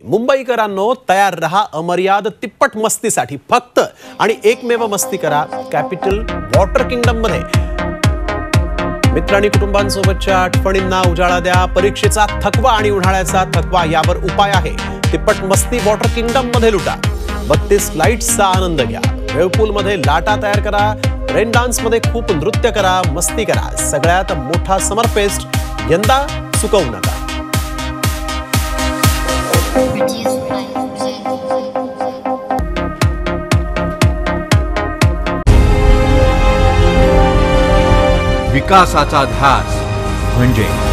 मुंबईकरांनो, तयार रहा अमर्याद तिप्पट मस्तीसाठी. फक्त आणि एकमेव मस्ती करा कॅपिटल वॉटर किंगडम मध्ये. मित्र आणि कुटुंबांसोबतच्या आठवणींना उजाळा द्या. परीक्षेचा थकवा आणि उन्हाळ्याचा थकवा यावर उपाय आहे. तिप्पट मस्ती वॉटर किंगडम मध्ये लुटा. 32 लाईट्सचा आनंद घ्या. व्हेलपूल मध्ये लाटा तयार करा. रेन डान्स मध्ये खूप नृत्य करा, मस्ती करा. सगळ्यात मोठा समर फेस्ट यंदा चुकवू नका. विकासाचा ध्यास म्हणजे